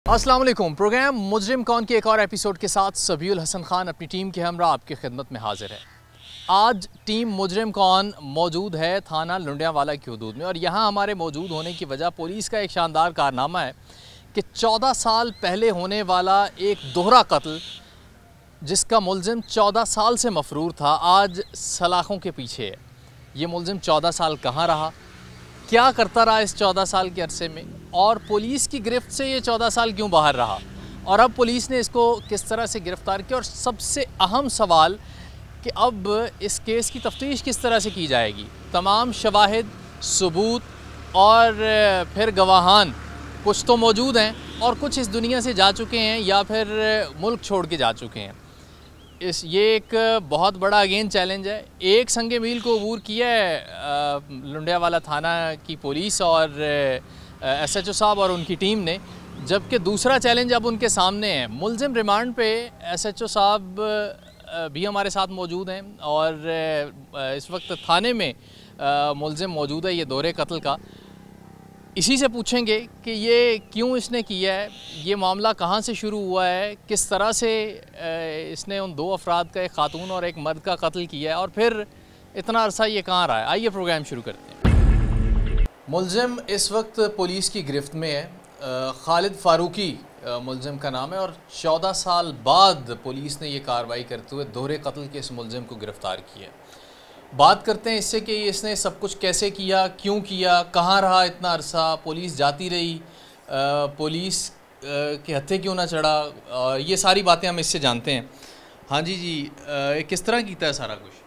अस्सलाम वालेकुम। प्रोग्राम मुजरिम कौन के एक और एपिसोड के साथ सबीउल हसन खान अपनी टीम के हमरा आपकी खिदमत में हाजिर है। आज टीम मुजरिम कौन मौजूद है थाना लुंडियावाला की हदूद में, और यहाँ हमारे मौजूद होने की वजह पुलिस का एक शानदार कारनामा है कि 14 साल पहले होने वाला एक दोहरा कत्ल जिसका मुलजिम 14 साल से मफरूर था, आज सलाखों के पीछे है। ये मुलजिम 14 साल कहाँ रहा, क्या करता रहा इस 14 साल के अरसे में, और पुलिस की गिरफ्त से ये 14 साल क्यों बाहर रहा, और अब पुलिस ने इसको किस तरह से गिरफ़्तार किया, और सबसे अहम सवाल कि अब इस केस की तफ्तीश किस तरह से की जाएगी। तमाम शवाहिद, सबूत और फिर गवाहान कुछ तो मौजूद हैं और कुछ इस दुनिया से जा चुके हैं या फिर मुल्क छोड़ के जा चुके हैं। ये एक बहुत बड़ा अगेन चैलेंज है। एक संगे मील को अबूर किया है लुंडियावाला थाना की पुलिस और SHO साहब और उनकी टीम ने, जबकि दूसरा चैलेंज अब उनके सामने है। मुलजिम रिमांड पे SHO साहब भी हमारे साथ मौजूद हैं और इस वक्त थाने में मुलजिम मौजूद है ये दोहरे कत्ल का। इसी से पूछेंगे कि ये क्यों इसने किया है, ये मामला कहाँ से शुरू हुआ है, किस तरह से इसने उन दो अफराद का, एक खातून और एक मर्द का कत्ल किया है, और फिर इतना अरसा ये कहाँ रहा है। आइए प्रोग्राम शुरू करते हैं। मुलजिम इस वक्त पुलिस की गिरफ्त में है। खालिद फारूकी मुलजिम का नाम है और 14 साल बाद पुलिस ने ये कार्रवाई करते हुए दोहरे कत्ल के इस मुलजिम को गिरफ़्तार किया। बात करते हैं इससे कि इसने सब कुछ कैसे किया, क्यों किया, कहाँ रहा इतना अरसा, पुलिस जाती रही, पुलिस के हत्थे क्यों ना चढ़ा, ये सारी बातें हम इससे जानते हैं। हाँ जी किस तरह कीता है सारा कुछ?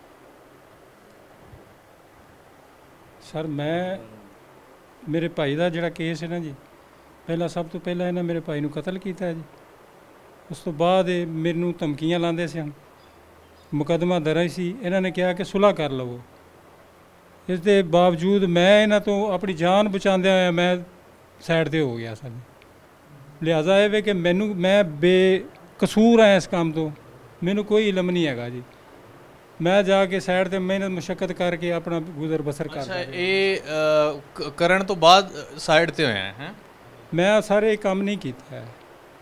सर मेरे भाई का जिहड़ा केस है ना जी, पहला सब तो पहला इन्हें मेरे भाई नूं कतल किया है जी। उस तो बाद मैनूं धमकियां लांदे सन, मुकदमा दर्ज सी, इन्होंने कहा कि सुलह कर लवो। इस दे बावजूद मैं इन्हां तो अपनी जान बचांदे होया मैं साइड ते हो गया सर। लिहाजा ये कि मैं बेकसूर हाँ इस काम तो, मैनू कोई इलम नहीं हैगा जी। मैं जाके साइड ते मेहनत मुशक्कत करके अपना गुजर बसर कर। अच्छा, ये करन तो बाद साइड ते होया है? मैं सारे काम नहीं किया है।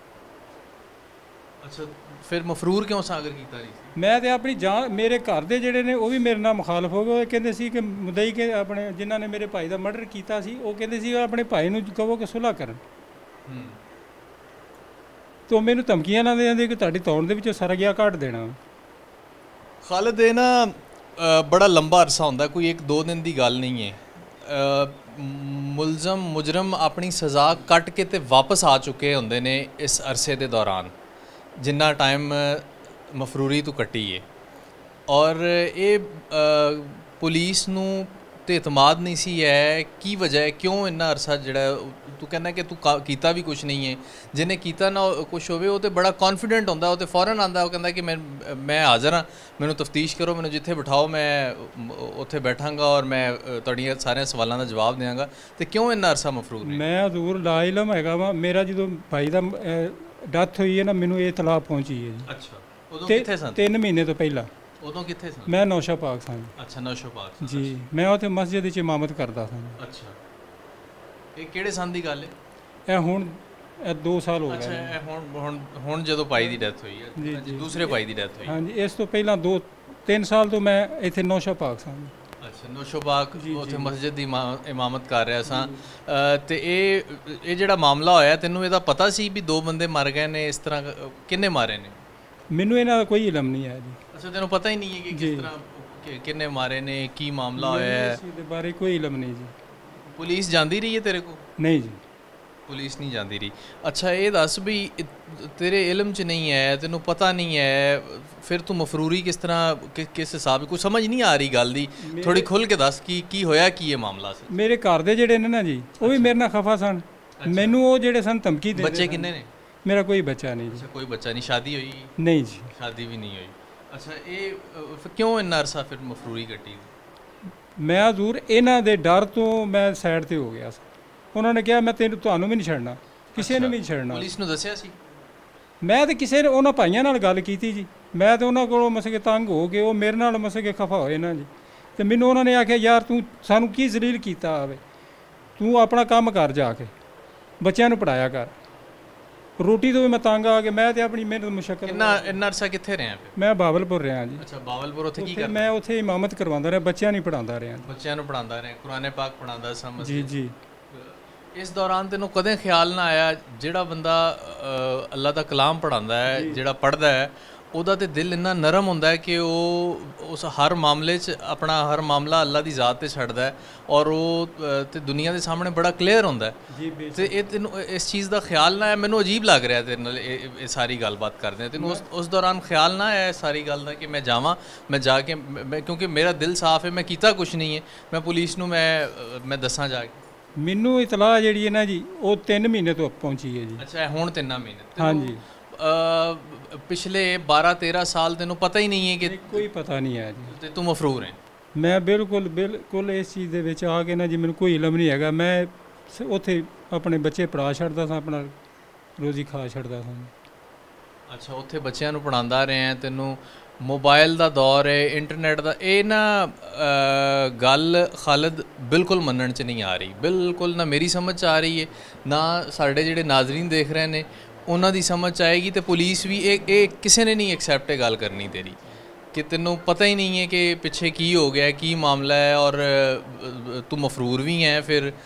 अच्छा, फिर मफरूर क्यों सागर कीता नहीं? मैं तो अपनी जान, मेरे घर के जोड़े ने वो भी मेरे नाल मुखालफ हो गए। कहते सी कि मुदई के अपने जिन्होंने मेरे भाई का मर्डर किया सी, वो कहते सी अपने भाई नूं कहो कि सुलह करन। तो मैनू धमकियां लांदे जांदे कि तुहाडी तौण दे विचों सरगिया काट देना। खालिद ये ना बड़ा लंबा अरसा होंदा, कोई 1-2 दिन की गल नहीं है। मुजरम अपनी सज़ा कट के ते वापस आ चुके होंदे ने इस अरसे के दौरान जिन्ना टाइम मफरूरी तो कट्टी है, और ये पुलिस नूं ते इतमाद नहीं सी है। की वजह है, क्यों इन्ना अरसा जिहड़ा तू कहना कि तू कीता भी कुछ नहीं है, जिन्हें कीता ना कुछ होवे वो तो बड़ा कॉन्फिडेंट होंदा, वो तो फौरन आंदा, वो कहंदा कि मैं हाज़र हाँ, मैनू तफ्तीश करो, मैनू जिथे बिठाओ मैं उत्थे बैठांगा और मैं तुहाड़ियां सारे सवालों का जवाब देंगा। तो क्यों इन्ना अरसा मफरूर है? मैं हजूर ला इलम हैगा वा। मेरा जो भाई का डेथ हुई है ना, मैनू ये इतलाह पहुँची है जी। अच्छा, उदों कित्थे सन? 3 महीने तो पहला। उदों कित्थे सन? मैं नौशा पाक सन। अच्छा, नौशा पाक जी। मैं उत्थे मस्जिद विच इमामत करदा सा। अच्छा, ये किहड़े सन दी गल है? ਇਹ ਹੁਣ 2 ਸਾਲ ਹੋ ਗਏ। ਅੱਛਾ, ਹੁਣ ਜਦੋਂ ਭਾਈ ਦੀ ਡੈਥ ਹੋਈ ਹੈ, ਦੂਸਰੇ ਭਾਈ ਦੀ ਡੈਥ ਹੋਈ। ਹਾਂਜੀ, ਇਸ ਤੋਂ ਪਹਿਲਾਂ 2-3 ਸਾਲ ਤੋਂ ਮੈਂ ਇੱਥੇ ਨੌਸ਼ਾ ਪਾਕ ਸਾਂ। ਅੱਛਾ, ਨੌਸ਼ਾ ਪਾਕ ਉੱਥੇ ਮਸਜਿਦ ਦੀ ਇਮਾਮਤ ਕਰ ਰਿਹਾ ਸਾਂ। ਤੇ ਇਹ ਜਿਹੜਾ ਮਾਮਲਾ ਹੋਇਆ, ਤੈਨੂੰ ਇਹਦਾ ਪਤਾ ਸੀ ਵੀ 2 ਬੰਦੇ ਮਰ ਗਏ ਨੇ? ਇਸ ਤਰ੍ਹਾਂ ਕਿੰਨੇ ਮਾਰੇ ਨੇ? ਮੈਨੂੰ ਇਹਨਾਂ ਦਾ ਕੋਈ ਇਲਮ ਨਹੀਂ ਹੈ ਜੀ। ਅੱਛਾ, ਤੈਨੂੰ ਪਤਾ ਹੀ ਨਹੀਂ ਹੈ ਕਿ ਕਿਸ ਤਰ੍ਹਾਂ ਕਿੰਨੇ ਮਾਰੇ ਨੇ, ਕੀ ਮਾਮਲਾ ਹੋਇਆ ਹੈ? ਇਸ ਦੇ ਬਾਰੇ ਕੋਈ ਇਲਮ ਨਹੀਂ ਜੀ। ਪੁਲਿਸ ਜਾਂਦੀ ਰਹੀ ਹੈ ਤੇਰੇ ਕੋਲ? ਨਹੀਂ ਜੀ, पुलिस नहीं जाती रही। अच्छा, ये दस भी तेरे इलम च नहीं है, तेनों पता नहीं है, फिर तू मफरूरी किस तरह, किस हिसाब कुछ समझ नहीं आ रही गल दी, थोड़ी खुल के दस की होया की ये मामला से? मेरे घर दे जेड़े ने ना जी, वो भी मेरे नाल खफा सन। मैनू वो जेड़े सन धमकी दे। बच्चे किन्ने ने? मेरा कोई बच्चा नहीं जी। कोई बच्चा नहीं? शादी हुई? नहीं जी, शादी भी नहीं हुई। अच्छा, ये क्यों इन्ना अरसा फिर मफरूरी कट्टी? मैं हजूर इन्हां दे डर तो मैं साइड ते हो गया सा। उन्होंने कहा मैं ਤੁਹਾਨੂੰ भी नहीं छड़ना, किसी ने भी नहीं छड़ना। पुलिस ਨੂੰ ਦੱਸਿਆ ਸੀ? मैं तो किसी ने उन्होंने भाइयों नाल गल की जी। मैं तो उन्होंने को मस के तंग हो गए, वो मेरे नाल मस के खफा होए ना जी। तो मैनू उन्होंने आख्या यार तू सानू की जलील किया आवे, तू अपना काम कर जाके बच्चों पढ़ाया कर। ਰੋਟੀ ਤੋਂ ਵੀ ਮੈਂ ਤੰਗ ਆ ਕੇ ਮੈਂ ਤੇ ਆਪਣੀ ਮਿਹਨਤ ਮੁਸ਼ੱਕਤ ਇੰਨਾ ਅਰਸਾ ਕਿੱਥੇ ਰਹੇ ਆ ਫਿਰ? ਮੈਂ ਬਾਵਲਪੁਰ ਰਿਹਾ ਜੀ। ਅੱਛਾ, ਬਾਵਲਪੁਰ। ਉੱਥੇ ਕੀ ਉੱਥੇ ਕਰਦੇ? ਮੈਂ ਉੱਥੇ ਇਮਾਮਤ ਕਰਵਾਉਂਦਾ ਰਿਹਾ, ਬੱਚਿਆਂ ਨੂੰ ਪੜ੍ਹਾਉਂਦਾ ਰਿਹਾ। ਬੱਚਿਆਂ ਨੂੰ ਪੜ੍ਹਾਉਂਦਾ ਰਿਹਾ, ਕੁਰਾਨ ਪਾਕ ਪੜ੍ਹਾਉਂਦਾ ਸਮਝ। ਜੀ ਜੀ। ਇਸ ਦੌਰਾਨ ਤੈਨੂੰ ਕਦੇ ਖਿਆਲ ਨਾ ਆਇਆ ਜਿਹੜਾ ਬੰਦਾ ਅੱਲਾ ਦਾ ਕਲਾਮ ਪੜ੍ਹਾਉਂਦਾ ਹੈ, ਜਿਹੜਾ ਪੜ੍ਹਦਾ ਹੈ, ਉਹਦਾ ਤੇ ਦਿਲ ਇੰਨਾ ਨਰਮ ਹੁੰਦਾ ਹੈ ਕਿ ਉਹ ਉਸ ਹਰ ਮਾਮਲੇ 'ਚ ਆਪਣਾ ਹਰ ਮਾਮਲਾ ਅੱਲਾ ਦੀ ਜ਼ਾਤ 'ਤੇ ਛੱਡਦਾ ਹੈ ਔਰ ਉਹ ਤੇ ਦੁਨੀਆ ਦੇ ਸਾਹਮਣੇ ਬੜਾ ਕਲੀਅਰ ਹੁੰਦਾ ਹੈ। ਤੇ ਇਹ ਤੈਨੂੰ ਇਸ ਚੀਜ਼ ਦਾ ਖਿਆਲ ਨਾ ਆਇਆ? ਮੈਨੂੰ ਅਜੀਬ ਲੱਗ ਰਿਹਾ ਤੇਰੇ ਨਾਲ ਇਹ ਸਾਰੀ ਗੱਲਬਾਤ ਕਰਦੇ ਹਾਂ। ਤੈਨੂੰ ਉਸ ਦੌਰਾਨ ਖਿਆਲ ਨਾ ਆਇਆ ਸਾਰੀ ਗੱਲ ਦਾ ਕਿ ਮੈਂ ਜਾਵਾਂ, ਮੈਂ ਜਾ ਕੇ ਕਿਉਂਕਿ ਮੇਰਾ ਦਿਲ ਸਾਫ਼ ਹੈ, ਮੈਂ ਕੀਤਾ ਕੁਛ ਨਹੀਂ ਹੈ, ਮੈਂ ਪੁਲਿਸ ਨੂੰ ਮੈਂ ਦੱਸਾਂ ਜਾ ਕੇ? ਮੈਨੂੰ ਇਤਲਾਹ ਜਿਹੜੀ ਹੈ ਨਾ ਜੀ ਉਹ 3 ਮਹੀਨੇ ਤੋਂ ਪਹੁੰਚੀ ਹੈ ਜੀ। ਅੱਛਾ, ਹੁਣ 3 ਮਹੀਨੇ? ਹਾਂਜੀ। ਪਿਛਲੇ 12-13 ਸਾਲ ਤੈਨੂੰ ਪਤਾ ਹੀ ਨਹੀਂ ਹੈ ਕਿ? ਕੋਈ ਪਤਾ ਨਹੀਂ ਹੈ ਜੀ। ਤੇ ਤੂੰ ਮਫਰੂਰ ਹੈ? ਮੈਂ ਬਿਲਕੁਲ ਇਸ ਚੀਜ਼ ਦੇ ਵਿੱਚ ਆ ਕੇ ਨਾ ਜੀ ਮੈਨੂੰ ਕੋਈ ਇਲਮ ਨਹੀਂ ਹੈਗਾ। ਮੈਂ ਉੱਥੇ ਆਪਣੇ ਬੱਚੇ ਪੜ੍ਹਾ ਛੱਡਦਾ ਸਾਂ, ਆਪਣਾ ਰੋਜ਼ੀ ਖਾ ਛੱਡਦਾ ਸਾਂ। ਅੱਛਾ, ਉੱਥੇ ਬੱਚਿਆਂ ਨੂੰ ਪੜ੍ਹਾਉਂਦਾ ਰਿਹਾ, ਤੈਨੂੰ ਮੋਬਾਈਲ ਦਾ ਦੌਰ ਹੈ, ਇੰਟਰਨੈਟ ਦਾ, ਇਹ ਨਾ ਗੱਲ ਖਾਲਿਦ ਬਿਲਕੁਲ ਮੰਨਣ 'ਚ ਨਹੀਂ ਆ ਰਹੀ, ਬਿਲਕੁਲ ਨਾ ਮੇਰੀ ਸਮਝ 'ਚ ਆ ਰਹੀ ਹੈ, ਨਾ ਸਾਡੇ ਜਿਹੜੇ ਨਾਜ਼ਰੀਨ ਦੇਖ ਰਹੇ ਨੇ ਉਹਨਾਂ ਦੀ ਸਮਝ 'ਚ ਆਏਗੀ। ਤੇ ਪੁਲਿਸ ਵੀ ਇਹ ਕਿਸੇ ਨੇ ਨਹੀਂ ਐਕਸੈਪਟ ਗੱਲ ਕਰਨੀ ਤੇਰੀ ਕਿ ਤੈਨੂੰ ਪਤਾ ਹੀ ਨਹੀਂ ਹੈ ਕਿ ਪਿੱਛੇ ਕੀ ਹੋ ਗਿਆ, ਕੀ ਮਾਮਲਾ ਹੈ, ਔਰ ਤੂੰ ਮਫਰੂਰ ਵੀ ਹੈ।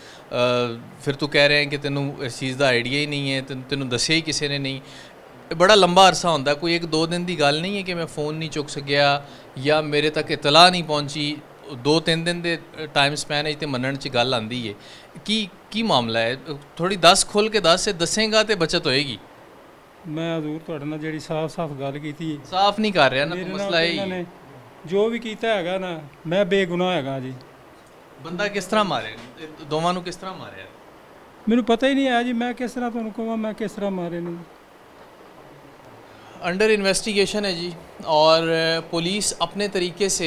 ਫਿਰ ਤੂੰ ਕਹਿ ਰਿਹਾ ਹੈ ਕਿ ਤੈਨੂੰ ਇਸ ਚੀਜ਼ ਦਾ ਆਈਡੀਆ ਹੀ ਨਹੀਂ ਹੈ, ਤੈਨੂੰ ਦੱਸਿਆ ਹੀ ਕਿਸੇ ਨੇ ਨਹੀਂ। ਬੜਾ ਲੰਬਾ ਅਰਸਾ ਹੁੰਦਾ, ਕੋਈ 1-2 ਦਿਨ ਦੀ ਗੱਲ ਨਹੀਂ ਹੈ ਕਿ ਮੈਂ फ़ोन ਨਹੀਂ ਚੁੱਕ ਸਕਿਆ ਜਾਂ ਮੇਰੇ ਤੱਕ ਇਤਲਾਹ ਨਹੀਂ ਪਹੁੰਚੀ। 2-3 ਦਿਨ ਦੇ ਟਾਈਮ ਸਪੈਨ 'ਚ ਤੇ ਮੰਨਣ 'ਚ ਗੱਲ ਆਉਂਦੀ ਹੈ। ਕੀ ਮਾਮਲਾ ਹੈ? ਥੋੜੀ ਦੱਸ, ਖੁੱਲ੍ਹ ਕੇ ਦੱਸੇਗਾ ਤੇ ਬਚਤ ਹੋਏਗੀ। ਮੈਂ ਹਜ਼ੂਰ ਤੁਹਾਡੇ ਨਾਲ ਜਿਹੜੀ ਸਾਫ਼ ਗੱਲ ਕੀਤੀ, ਸਾਫ਼ ਨਹੀਂ ਕਰ ਰਿਹਾ ਨਾ ਤੂੰ, ਮਸਲਾ ਇਹ ਜੋ ਵੀ ਕੀਤਾ ਹੈਗਾ ਨਾ, ਮੈਂ ਬੇਗੁਨਾਹ ਹੈਗਾ ਜੀ। ਬੰਦਾ ਕਿਸ ਤਰ੍ਹਾਂ ਮਾਰੇ? ਦੋਵਾਂ ਨੂੰ ਕਿਸ ਤਰ੍ਹਾਂ ਮਾਰਿਆ? ਮੈਨੂੰ ਪਤਾ ਹੀ ਨਹੀਂ ਆਇਆ ਜੀ, ਮੈਂ ਕਿਸ ਤਰ੍ਹਾਂ ਤੁਹਾਨੂੰ ਕਹਾਂ ਮੈਂ ਕਿਸ ਤਰ੍ਹਾਂ ਮਾਰੇ ਨੇ। अंडर इन्वेस्टिगेशन है जी, और पुलिस अपने तरीके से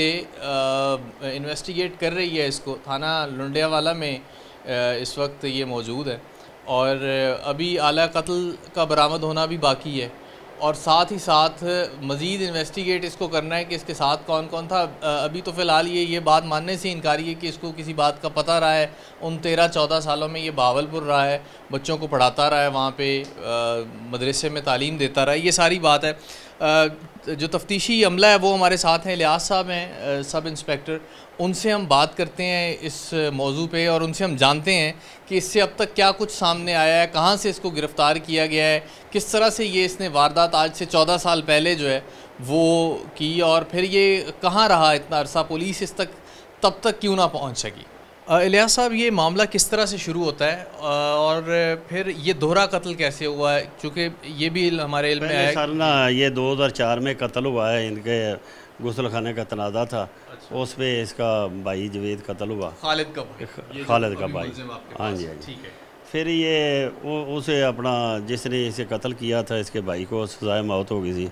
इन्वेस्टिगेट कर रही है इसको। थाना लुंडियावाला में इस वक्त ये मौजूद है और अभी आला कत्ल का बरामद होना भी बाकी है और साथ ही साथ मज़ीद इन्वेस्टिगेट इसको करना है कि इसके साथ कौन कौन था। अभी तो फ़िलहाल ये बात मानने से इनकारी है कि इसको किसी बात का पता रहा है। उन 13-14 सालों में ये बावलपुर रहा है, बच्चों को पढ़ाता रहा है, वहाँ पे मदरसे में तालीम देता रहा है, ये सारी बात है। जो तफ्तीशी अमला है वो हमारे साथ हैं, इलियास साहब हैं, सब इंस्पेक्टर। उनसे हम बात करते हैं इस मौजू पे और उनसे हम जानते हैं कि इससे अब तक क्या कुछ सामने आया है, कहाँ से इसको गिरफ़्तार किया गया है, किस तरह से ये इसने वारदात आज से 14 साल पहले जो है वो की, और फिर ये कहाँ रहा इतना अरसा, पुलिस इस तक तब तक क्यों ना पहुँच सकी। इलियास साहब, ये मामला किस तरह से शुरू होता है और फिर ये दोहरा कत्ल कैसे हुआ है? चूँकि ये भी हमारे इल्म में है सर ना, ये 2004 में कत्ल हुआ है, इनके गुस्ल खाने का तनाज़ा था। अच्छा। उस पे इसका भाई जवेद कत्ल हुआ, खालिद का भाई। हाँ जी, हाँ जी। ठीक है। फिर ये उसे अपना जिसने इसे कत्ल किया था, इसके भाई को सज़ाए मौत हो गई थी,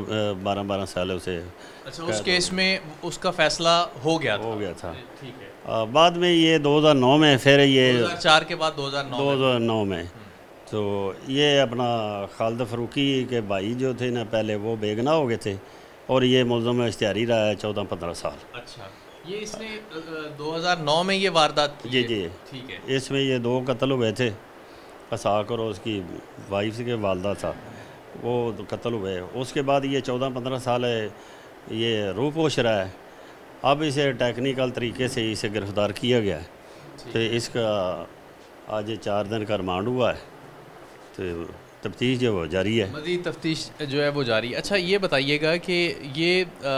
12 साल उसे। अच्छा, उस केस में उसका फ़ैसला हो गया था। ठीक है। बाद में ये 2009 में, फिर ये 2004 के बाद 2009 में तो ये अपना खालिद फ़रूकी के भाई जो थे ना, पहले वो बेगना हो गए थे और ये मुल्ज़म इश्तिहारी रहा है 14-15 साल। अच्छा, ये इसने 2009 में ये वारदात की? जी। ठीक है। इसमें ये 2 कत्ल हुए थे, असाक और उसकी वाइफ के वालदा था, वो कत्ल हुए। उसके बाद ये 14-15 साल ये रूपोश रहा है। अब इसे टेक्निकल तरीके से इसे गिरफ़्तार किया गया है। तो इसका आज 4 दिन का रिमांड हुआ है, तो तफ्तीश जो वो जारी है, मज़ीद तफ्तीश जो है वो जारी है। अच्छा, ये बताइएगा कि ये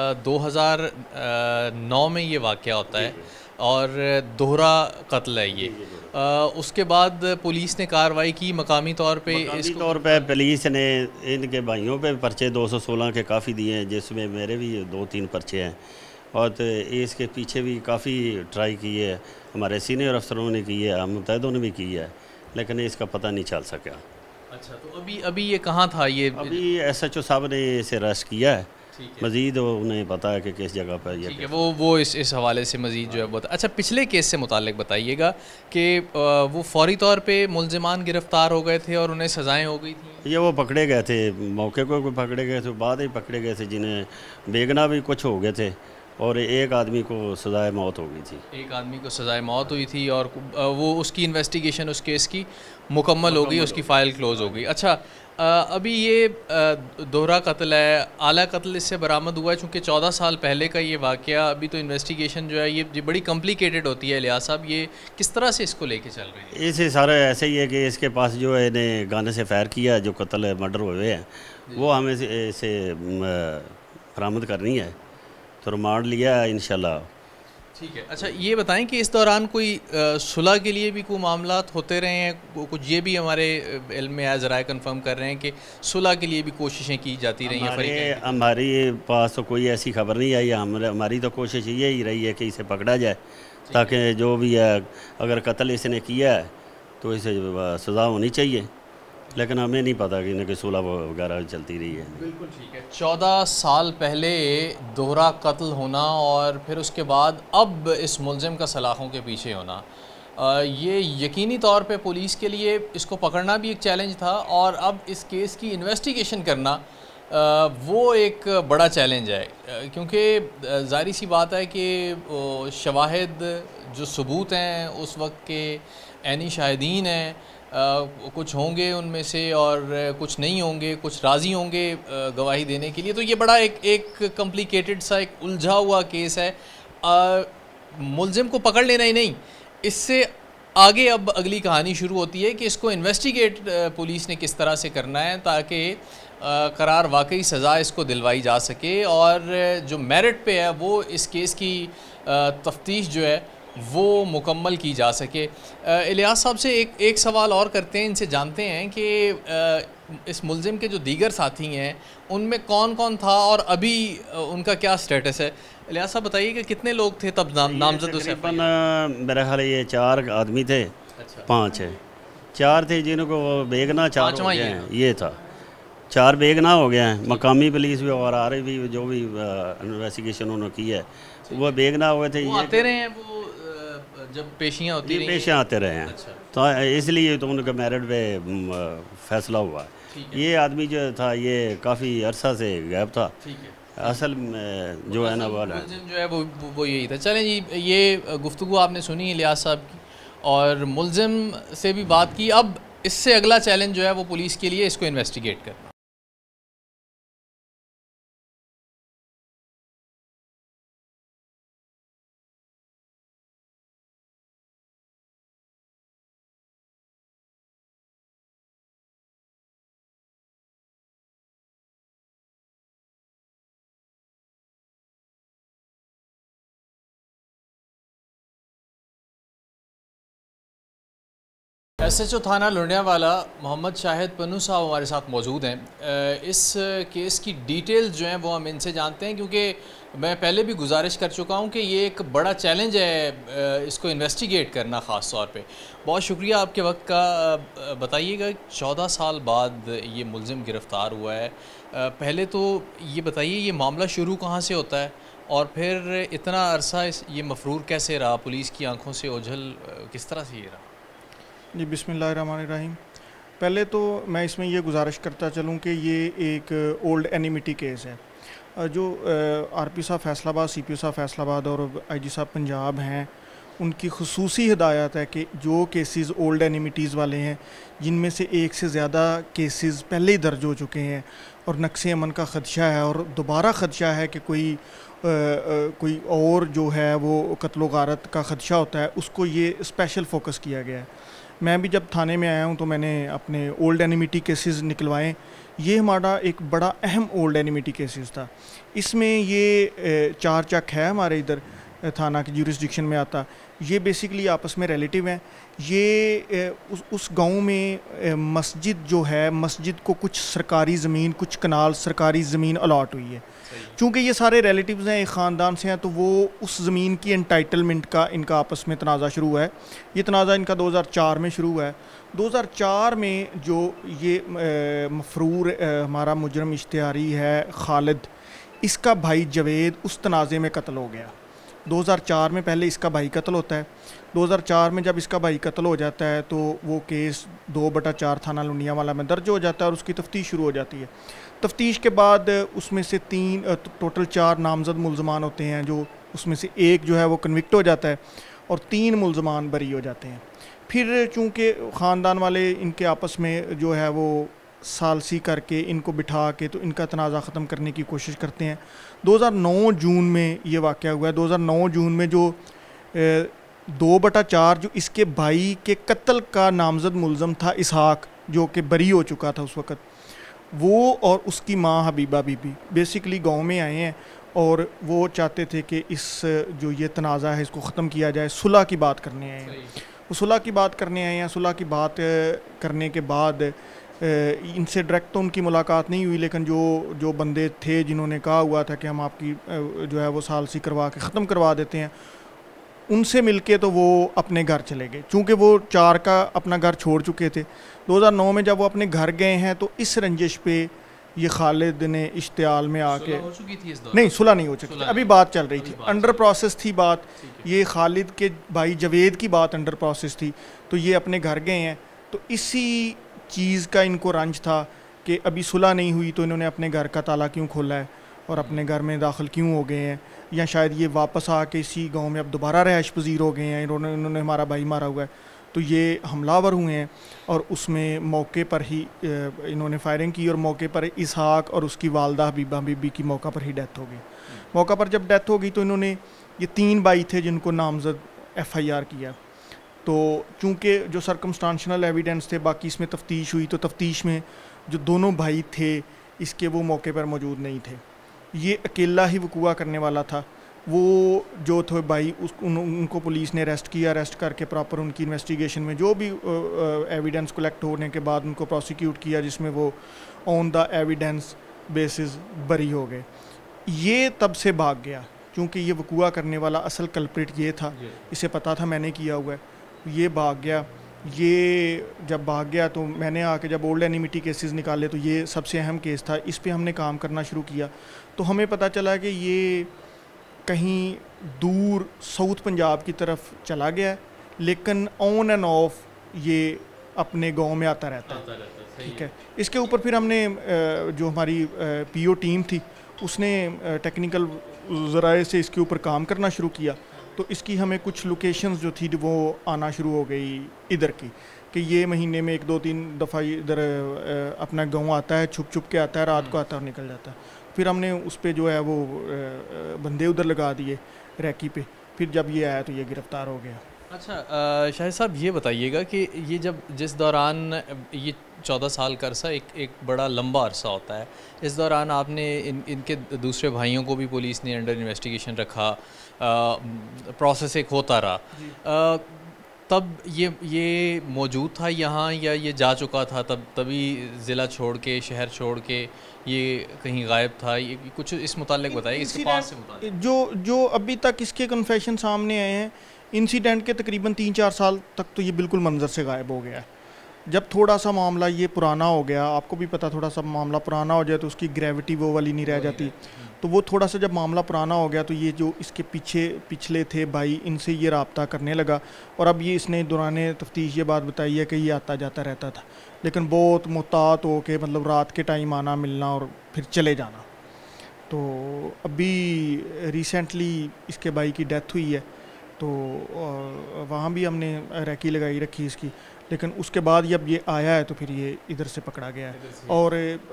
2009 में ये वाक़या होता है और दोहरा कत्ल है ये। उसके बाद पुलिस ने कार्रवाई की मकामी तौर पे? पुलिस ने इनके भाइयों पे पर्चे 216 के काफ़ी दिए हैं, जिसमें मेरे भी 2-3 पर्चे हैं। और तो इसके पीछे भी काफ़ी ट्राई की है, हमारे सीनियर अफसरों ने की है, हम मुतहदों ने भी की है, लेकिन इसका पता नहीं चल सका। अच्छा, तो अभी ये कहाँ था? ये अभी SHO साहब ने इसे अरेस्ट किया है, मज़ीद उन्हें पता है कि किस जगह पर ये। ठीक है, वो इस हवाले से मज़ीद जो है बहुत। अच्छा, पिछले केस से मुतालिक बताइएगा कि वो फौरी तौर पे मुलज़िमान गिरफ़्तार हो गए थे और उन्हें सज़ाएँ हो गई थी? ये वो पकड़े गए थे, मौके को पकड़े गए थे, बाद ही पकड़े गए थे, जिन्हें बेगना भी कुछ हो गए थे اور ایک آدمی کو سزائے موت ہو گئی تھی. ایک آدمی کو سزائے موت ہوئی تھی اور وہ اس کی انویسٹیگیشن اس کیس کی مکمل ہو گئی, اس کی فائل کلوز ہو گئی. اچھا ابھی یہ دوہرا قتل ہے, اعلیٰ قتل اس سے برآمد ہوا ہے چونکہ 14 سال پہلے کا یہ واقعہ. ابھی تو انویسٹیگیشن جو ہے یہ بڑی کمپلیکیٹڈ ہوتی ہے. الیاس صاحب یہ کس طرح سے اس کو لے کے چل رہے ہیں؟ اسے سارا ایسے ہی ہے کہ اس کے پاس جو ہے نے گانے سے فائر کیا, جو قتل مرڈر ہوئے ہیں وہ ہمیں اسے برآمد کرنی ہے, تو ریمانڈ لیا ہے انشاءاللہ. ٹھیک ہے. اچھا یہ بتائیں کہ اس دوران کوئی صلح کے لیے بھی کوئی معاملات ہوتے رہے ہیں؟ کچھ یہ بھی ہمارے علم میں ذرائع کنفرم کر رہے ہیں کہ صلح کے لیے بھی کوششیں کی جاتی رہی ہیں. ہماری پاس تو کوئی ایسی خبر نہیں آئی. ہماری تو کوشش یہی رہی ہے کہ اسے پکڑا جائے, تاکہ جو بھی ہے اگر قتل اس نے کیا ہے تو اسے سزا ہونی چاہیے, لیکن ہمیں نہیں پتا کہ ان کی صلح وغیرہ چلتی رہی ہے. بالکل ٹھیک ہے. 14 سال پہلے دوہرا قتل ہونا اور پھر اس کے بعد اب اس ملزم کا سلاخوں کے پیچھے ہونا, یہ یقینی طور پہ پولیس کے لیے اس کو پکڑنا بھی ایک چیلنج تھا, اور اب اس کیس کی انویسٹیگیشن کرنا وہ ایک بڑا چیلنج ہے, کیونکہ ظاہری سی بات ہے کہ شواہد جو ثبوت ہیں اس وقت کے عینی شاہدین ہیں, کچھ ہوں گے ان میں سے اور کچھ نہیں ہوں گے, کچھ راضی ہوں گے گواہی دینے کے لیے. تو یہ بڑا ایک کمپلیکیٹڈ سا ایک الجھا ہوا کیس ہے. ملزم کو پکڑ لینا ہی نہیں, اس سے آگے اب اگلی کہانی شروع ہوتی ہے کہ اس کو انویسٹیگیٹ پولیس نے کس طرح سے کرنا ہے تاکہ قرار واقعی سزا اس کو دلوائی جا سکے, اور جو میرٹ پہ ہے وہ اس کیس کی تفتیش جو ہے وہ مکمل کی جا سکے. الیاس صاحب سے ایک سوال اور کرتے ہیں, ان سے جانتے ہیں کہ اس ملزم کے جو دیگر ساتھی ہیں ان میں کون کون تھا اور ابھی ان کا کیا سٹیٹس ہے. الیاس صاحب بتائیے کہ کتنے لوگ تھے تب نامزد؟ میرا خیال یہ 4 آدمی تھے. 5 ہے, 4 تھے جنہوں کو بیگنا 4 ہو گئے ہیں. یہ تھا 4 بیگنا ہو گئے ہیں. مقامی پولیس بھی اور آر بھی جو بھی انویسٹیگیشن انہوں نے کی ہے وہ بیگنا ہوئے تھے. وہ آتے رہے ہیں, وہ جب پیشیاں ہوتی رہی پیشیاں آتے رہے ہیں, تو اس لیے تو ان کا میرٹ پہ فیصلہ ہوا. یہ آدمی جو تھا یہ کافی عرصہ سے غائب تھا. اصل جو ہے نا جو ہے وہ یہی تھا. چلیں جی, یہ گفتگو آپ نے سنی الیاس صاحب کی اور ملزم سے بھی بات کی. اب اس سے اگلا چیلنج جو ہے وہ پولیس کے لیے اس کو انویسٹیگیٹ کرنا. ایس ایچ او تھانہ لنڈیاں والا محمد شاہد پنو صاحب ہمارے ساتھ موجود ہیں. اس کیس کی ڈیٹیلز جو ہیں وہ ہم ان سے جانتے ہیں, کیونکہ میں پہلے بھی گزارش کر چکا ہوں کہ یہ ایک بڑا چیلنج ہے اس کو انویسٹیگیٹ کرنا خاص طور پہ. بہت شکریہ آپ کے وقت کا. بتائیے گا 14 سال بعد یہ ملزم گرفتار ہوا ہے, پہلے تو یہ بتائیے یہ معاملہ شروع کہاں سے ہوتا ہے اور پھر اتنا عرصہ یہ مفرور کیسے رہا, پولیس کی آنکھوں سے اوجھل کس طرح سے یہ رہا؟ جی بسم اللہ الرحمن الرحیم. پہلے تو میں اس میں یہ گزارش کرتا چلوں کہ یہ ایک اولڈ اینیمیٹی کیس ہے. جو آر پی صاحب فیصل آباد, سی پی او صاحب فیصل آباد اور آئی جی صاحب پنجاب ہیں, ان کی خصوصی ہدایت ہے کہ جو کیسز اولڈ اینیمیٹیز والے ہیں, جن میں سے ایک سے زیادہ کیسز پہلے ہی درج ہو چکے ہیں اور نقص امن کا خدشہ ہے اور دوبارہ خدشہ ہے کہ کوئی اور جو ہے وہ قتل و غارت کا خدشہ ہوتا ہے, اس کو یہ اسپیشل فوکس کیا گیا ہے. میں بھی جب تھانے میں آیا ہوں تو میں نے اپنے اولڈ اینیمیٹی کیسز نکلوائے. یہ ہمارا ایک بڑا اہم اولڈ اینیمیٹی کیسز تھا. اس میں یہ 4 چک ہے ہمارے ادھر تھانہ کی جیورسڈکشن میں آتا. یہ بیسیکلی آپس میں ریلیٹیو ہیں. یہ اس گاؤں میں مسجد جو ہے, مسجد کو کچھ سرکاری زمین, کچھ کنال سرکاری زمین الاٹ ہوئی ہے. چونکہ یہ سارے ریلیٹیوز ہیں, ایک خاندان سے ہیں, تو وہ اس زمین کی انٹائٹلمنٹ کا ان کا آپس میں تنازع شروع ہوا ہے. یہ تنازع ان کا 2004 میں شروع ہوا ہے. 2004 میں جو یہ مفرور ہمارا مجرم اشتہاری ہے خالد, اس کا بھائی جوید اس تنازع میں قتل ہو گیا. 2004 میں پہلے اس کا بھائی قتل ہوتا ہے. 2004 میں جب اس کا بھائی قتل ہو جاتا ہے تو وہ کیس 2/4 تھانہ لنڈیاں والا میں درج ہو جاتا ہے اور اس کی تفتیش شروع ہو جاتی ہے. تفتیش کے بعد اس میں سے ٹوٹل 4 نامزد ملزمان ہوتے ہیں, جو اس میں سے ایک جو ہے وہ کنوکٹ ہو جاتا ہے اور 3 ملزمان بری ہو جاتے ہیں. پھر چونکہ خاندان والے ان کے آپس میں جو ہے وہ ثالثی کر کے ان کو بٹھا کے تو ان کا تنازع ختم کرنے کی کوشش کرتے ہیں. 2009 جون میں یہ واقعہ ہوا ہے. 2009 جون میں جو 2/4 جو اس کے بھائی کے قتل کا نامزد ملزم تھا اسحاق, جو کہ بری ہو چکا تھا اس وقت, وہ اور اس کی ماں حبیبہ بی بی بیسیکلی گاؤں میں آئے ہیں اور وہ چاہتے تھے کہ اس جو یہ تنازع ہے اس کو ختم کیا جائے. صلح کی بات کرنے آئے ہیں, وہ صلح کی بات کرنے آئے ہیں. صلح کی بات کرنے کے بعد ان سے ڈائریکٹ تو ان کی ملاقات نہیں ہوئی, لیکن جو بندے تھے جنہوں نے کہا ہوا تھا کہ ہم آپ کی جو ہے وہ ثالثی کروا کے ختم کروا دیتے ہیں, ان سے مل کے تو وہ اپنے گھر چلے گئے. چونکہ وہ 4 کا اپنا گھر چھوڑ چکے تھے. 2009 میں جب وہ اپنے گھر گئے ہیں تو اس رنجش پہ یہ خالد نے اشتعال میں آ کے, نہیں صلح نہیں ہو چکی, ابھی بات چل رہی تھی, انڈر پروسیس تھی بات. یہ خالد کے بھائی جوید کی بات انڈر پروسیس تھی, تو یہ اپنے گھر گئے ہیں. تو اسی چیز کا ان کو رنج تھا کہ ابھی صلح نہیں ہوئی تو انہوں نے اپنے گھر کا تالا کیوں کھولا ہے اور اپنے گھر میں داخل کیوں ہو گئے ہیں, یا شاید یہ واپس آ کے اسی گاؤں میں اب دوبارہ رہائش پذیر ہو گئے ہیں, انہوں نے ہمارا بھائی مارا ہوا ہے. تو یہ حملہ آور ہوئے ہیں اور اس میں موقع پر ہی انہوں نے فائرنگ کی اور موقع پر اسحاق اور اس کی والدہ حبیبہ بی بی کی موقع پر ہی ڈیتھ ہو گئی. موقع پر جب ڈیتھ ہو گئی تو انہوں نے, یہ 3 بھائی تھے جن کو نامزد FIR کیا. تو چونکہ جو سرکمسٹانشنل ایویڈنس تھے, باقی اس میں تفتیش ہوئی, تو تفتیش میں جو دونوں بھائی تھے اس کے وہ موقع پر موجود نہیں تھے. یہ اکیلا ہی وقوع کرنے والا تھا. وہ جو تھے بھائی ان کو پولیس نے اریسٹ کیا, اریسٹ کر کے پراپر ان کی انویسٹیگیشن میں جو بھی ایویڈنس کلیکٹ ہونے کے بعد ان کو پروسیکیوٹ کیا, جس میں وہ آن دا ایویڈنس بیسز بری ہو گئے. یہ تب سے بھاگ گیا کیونکہ یہ وقوع کرنے والا اصل کلپریٹ یہ تھا, اسے پتہ تھا میں نے کیا ہوا ہے. یہ بھاگ گیا. یہ جب بھاگ گیا تو میں نے آ کے جب اولڈ اینیمیٹی کیسز نکالے تو یہ سب سے اہم کیس تھا. اس پہ ہم نے کام کرنا شروع کیا تو ہمیں پتہ چلا کہ یہ کہیں دور ساؤتھ پنجاب کی طرف چلا گیا ہے, لیکن آن اینڈ آف یہ اپنے گاؤں میں آتا رہتا ہے. ٹھیک ہے. اس کے اوپر پھر ہم نے جو ہماری PO ٹیم تھی اس نے ٹیکنیکل ذرائع سے اس کے اوپر کام کرنا شروع کیا. تو اس کی ہمیں کچھ لوکیشنز جو تھی وہ آنا شروع ہو گئی ادھر کی, کہ یہ مہینے میں 1-2-3 دفعہ ادھر اپنا گاؤں آتا ہے, چھپ چھپ کے آتا ہے, رات کو آتا ہے اور نکل جاتا ہے. پھر ہم نے اس پہ جو ہے وہ بندے ادھر لگا دیے ریکی پہ. پھر جب یہ آیا تو یہ گرفتار ہو گیا. اچھا شاہد صاحب یہ بتائیے گا کہ یہ جس دوران یہ 14 سال کا عرصہ ایک بڑا لمبا عرصہ ہوتا ہے, اس دوران آپ نے ان کے دوسرے بھائیوں کو بھی پولیس نے انڈر انویسٹیگیشن رکھا, پروسیس ایک ہوتا رہا, تب یہ موجود تھا یہاں یا یہ جا چکا تھا تبھی ضلع چھوڑ کے, شہر چھوڑ کے یہ کہیں غائب تھا؟ یہ کچھ اس متعلق بتائیے, اس کے پاس سے متعلق. جو ابھی تک اس کے کنفیشن سامنے آئے ہیں, انسیڈنٹ کے تقریباً 3-4 سال تک تو یہ بالکل منظر سے غائب ہو گیا ہے. جب تھوڑا سا معاملہ یہ پرانا ہو گیا, آپ کو بھی پتہ, تھوڑا سا معاملہ پرانا ہو جائے تو اس کی گریوٹی وہ والی نہیں رہ جاتی. تو وہ تھوڑا سا جب معاملہ پرانا ہو گیا تو یہ جو اس کے پچھلے تھے بھائی, ان سے یہ رابطہ کرنے لگا. اور اب یہ اس نے دوران تفتیش یہ بات بتائی ہے کہ یہ آتا جاتا رہتا تھا, لیکن بہت محتاط ہو کے, مطلب رات کے ٹائم آنا ملنا اور پھر چلے جانا. تو ابھی ریسنٹلی اس کے بھائی کی ڈیتھ ہوئی ہے تو وہاں بھی ہم نے ریکی لگائی رکھی اس کی, لیکن اس کے بعد جب یہ آیا ہے تو پھر یہ ادھر سے پکڑا گیا ہے. اور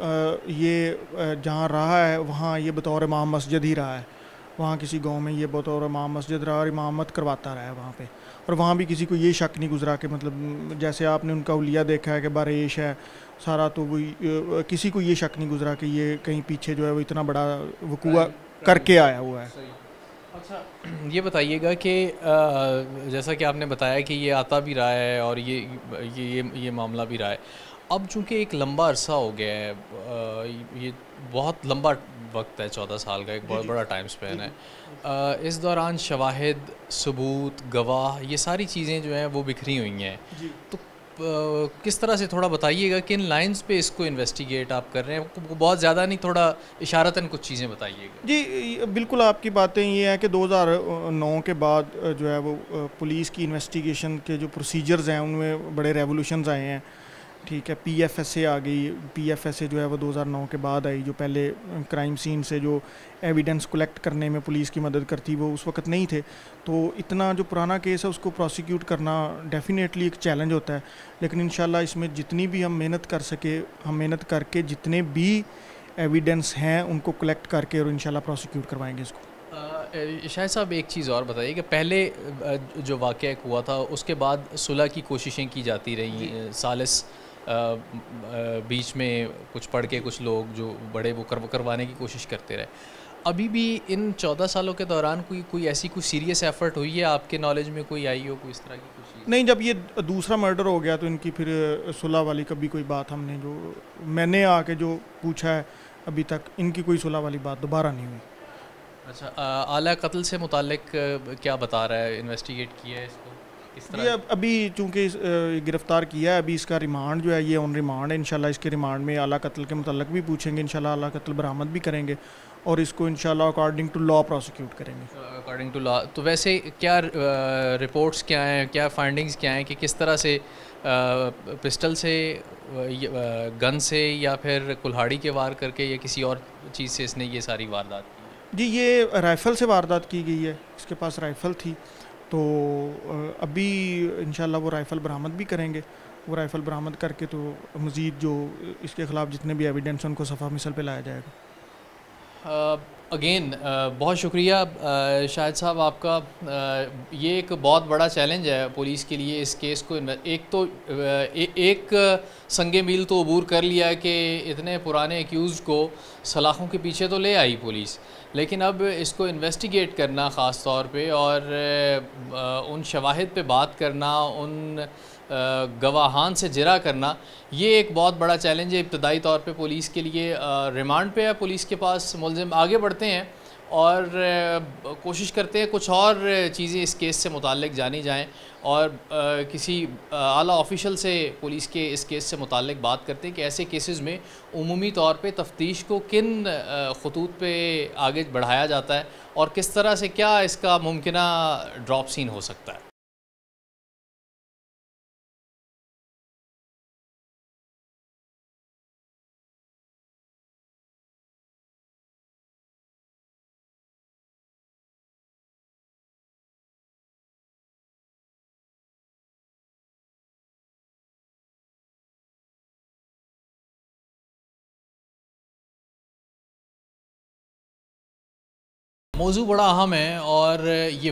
یہ جہاں رہا ہے وہاں یہ بطور امام مسجد ہی رہا ہے. وہاں کسی گاؤں میں یہ بطور امام مسجد رہا اور امامت کرواتا رہا ہے وہاں پہ. اور وہاں بھی کسی کو یہ شک نہیں گزرا کہ مطلب جیسے آپ نے ان کا حلیہ دیکھا ہے کہ باریش ہے سارا, تو وہ کسی کو یہ شک نہیں گزرا کہ یہ کہیں پیچھے جو ہے وہ اتنا بڑا وقوع کر کے آیا ہوا ہے. اچھا یہ بتائیے گا کہ جیسا کہ آپ نے بتایا کہ یہ آتا بھی رہا ہے اور یہ معاملہ بھی رہا ہے, اب چونکہ ایک لمبا عرصہ ہو گیا ہے, یہ بہت لمبا وقت ہے, 14 سال کا ایک بہت بڑا ٹائم سپین ہے. اس دوران شواہد, ثبوت, گواہ, یہ ساری چیزیں جو ہیں وہ بکھری ہوئی ہیں. تو کس طرح سے تھوڑا بتائیے گا کن لائنز پہ اس کو انویسٹیگیٹ آپ کر رہے ہیں؟ بہت زیادہ نہیں، تھوڑا اشارتاً کچھ چیزیں بتائیے گا. جی بالکل، آپ کی باتیں یہ ہیں کہ 2009 کے بعد جو ہے وہ پولیس کی انویسٹیگیشن کے جو پروسیجرز ہیں ان میں بڑے ریولوشنز آئے ہیں. ٹھیک ہے، پی ایف ایس اے آ گئی. پی ایف ایس اے جو ہے وہ 2009 کے بعد آئی، جو پہلے کرائم سین سے جو ایویڈنس کلیکٹ کرنے میں پولیس کی مدد کرتی وہ اس وقت نہیں تھے. تو اتنا جو پرانا کیس ہے اس کو پروسیکیوٹ کرنا ڈیفینیٹلی ایک چیلنج ہوتا ہے، لیکن انشاءاللہ اس میں جتنی بھی ہم محنت کر سکے، ہم محنت کر کے جتنے بھی ایویڈنس ہیں ان کو کلیکٹ کر کے اور انشاءاللہ پروسیکیوٹ کروائیں گے اس کو. شاہد صاحب ایک چیز اور بتائیے کہ پہلے جو واقعہ ہوا تھا اس کے بعد صلح کی کوششیں کی جاتی رہیں، ثالث بیچ میں کچھ پڑھ کے کچھ لوگ جو بڑے وہ کروانے کی کوشش کرتے رہے. ابھی بھی ان 14 سالوں کے دوران کوئی ایسی کوئی سیریس ایفرٹ ہوئی ہے آپ کے نالج میں، کوئی آئی ہو کوئی اس طرح کی کوئی چیز؟ نہیں، جب یہ دوسرا مرڈر ہو گیا تو ان کی پھر صلح والی کبھی کوئی بات ہم نے جو میں نے آ کے جو پوچھا ہے ابھی تک ان کی کوئی صلح والی بات دوبارہ نہیں ہوئی. اچھا، اعلیٰ قتل سے متعلق کیا بتا رہا ہے؟ انویسٹیگیٹ کیا ہے اس کو کس طرح؟ یہ ابھی چونکہ گرفتار کیا ہے، ابھی اس کا ریمانڈ جو ہے یہ آن ریمانڈ ہے. انشاءاللہ اس کے ریمانڈ میں اعلیٰ قتل کے متعلق بھی پوچھیں گے، انشاءاللہ اعلیٰ قتل برآمد بھی کریں گے اور اس کو انشاءاللہ اکارڈنگ ٹو لا پروسیکیوٹ کریں گے. According to law. تو ویسے کیا رپورٹس کیا ہیں، کیا فائنڈنگز کیا ہیں کہ کس طرح سے پسٹل سے، گن سے، یا پھر کلہاڑی کے وار کر کے یا کسی اور چیز سے اس نے یہ ساری واردات کی؟ جی یہ رائفل سے واردات کی گئی ہے، اس کے پاس رائفل تھی. تو ابھی انشاءاللہ وہ رائفل برآمد بھی کریں گے. وہ رائفل برآمد کر کے تو مزید جو اس کے خلاف جتنے بھی ایویڈنس ہیں ان کو صفحہ مثل پہ لایا جائے گا. اگین بہت شکریہ شاہد صاحب آپ کا. یہ ایک بہت بڑا چیلنج ہے پولیس کے لیے اس کیس کو. ایک سنگ میل تو عبور کر لیا کہ اتنے پرانے ایکیوزڈ کو سلاخوں کے پیچھے تو لے آئی پولیس، لیکن اب اس کو انویسٹیگیٹ کرنا خاص طور پہ اور ان شواہد پہ بات کرنا، ان گواہان سے جرا کرنا، یہ ایک بہت بڑا چیلنج ہے ابتدائی طور پہ پولیس کے لیے. ریمانڈ پہ ہے پولیس کے پاس ملزم. آگے بڑھتے ہیں اور کوشش کرتے ہیں کچھ اور چیزیں اس کیس سے متعلق جانی جائیں اور کسی اعلیٰ آفیشل سے پولیس کے اس کیس سے متعلق بات کرتے ہیں کہ ایسے کیسز میں عمومی طور پہ تفتیش کو کن خطوط پہ آگے بڑھایا جاتا ہے اور کس طرح سے کیا اس کا ممکنہ ڈراپ سین ہو سکتا ہے. موضوع بڑا اہم ہے اور یہ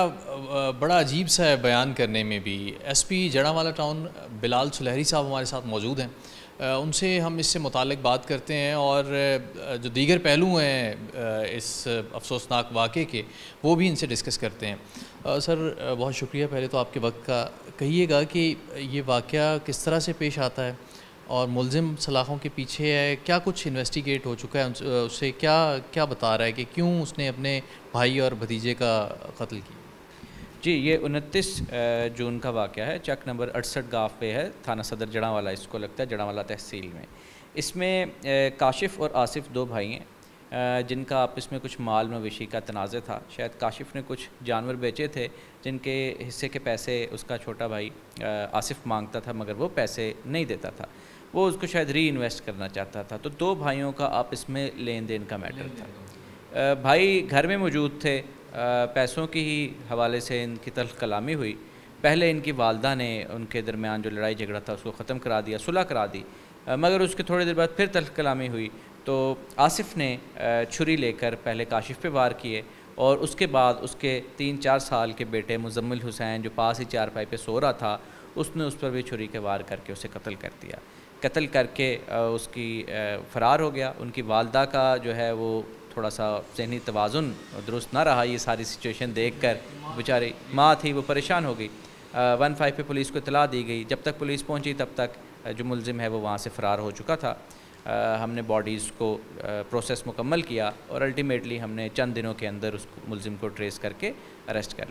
واقعہ بڑا عجیب سا ہے بیان کرنے میں بھی. ایس پی جڑاوالا ٹاؤن بلال سلہری صاحب ہمارے ساتھ موجود ہیں، ان سے ہم اس سے متعلق بات کرتے ہیں اور جو دیگر پہلو ہیں اس افسوسناک واقعے کے وہ بھی ان سے ڈسکس کرتے ہیں. سر بہت شکریہ پہلے تو آپ کے وقت کا. کہیے گا کہ یہ واقعہ کس طرح سے پیش آتا ہے اور ملزم سلاخوں کے پیچھے ہے، کیا کچھ انویسٹیگیٹ ہو چکا ہے، اسے کیا بتا رہا ہے کہ کیوں اس نے اپنے بھائی اور بھتیجے کا قتل کیا؟ جی یہ 29 جون کا واقعہ ہے، چک نمبر 68 گاف پہ ہے، تھانہ صدر جڑاوالا اس کو لگتا ہے، جڑاوالا تحصیل میں. اس میں کاشف اور آصف دو بھائی ہیں جن کا آپس میں کچھ مال مویشی کا تنازع تھا. شاید کاشف نے کچھ جانور بیچے تھے جن کے حصے کے پیسے اس کا چھوٹا بھائی آصف مانگتا تھا مگر وہ پیسے نہیں دیتا تھا، وہ اس کو شاید ری انویسٹ کرنا چاہتا تھا. تو دو بھائیوں کا آپس میں لین دین کا میٹر تھا. بھائی گھر میں موجود تھے، پیسوں کی ہی حوالے سے ان کی تلخ کلامی ہوئی. پہلے ان کی والدہ نے ان کے درمیان جو لڑائی جھگڑا تھا اس کو ختم کرا دیا، صلح کرا دی، مگر اس کے تھوڑی دیر بعد پھر تلخ کلامی ہوئی. تو آصف نے چھری لے کر پہلے کاشف پہ وار کیے اور اس کے بعد اس کے 3-4 سال کے بیٹے مزمل حسین جو پاس ہی چارپائی پہ سو رہا تھا اس نے اس پر بھی چھری کے وار کر کے اسے قتل کر دیا. قتل کر کے اس کی فرار ہو گیا. ان کی والدہ کا جو ہے وہ تھوڑا سا ذہنی توازن درست نہ رہا، یہ ساری سچویشن دیکھ کر بیچاری ماں تھی وہ پریشان ہو گئی. 15 پہ پولیس کو اطلاع دی گئی. جب تک پولیس پہنچی تب تک جو ملزم ہے وہ وہاں سے فرار ہو چکا تھا. ہم نے باڈیز کو پروسیس مکمل کیا اور الٹیمیٹلی ہم نے چند دنوں کے اندر اس ملزم کو ٹریس کر کے اریسٹ کر لیا.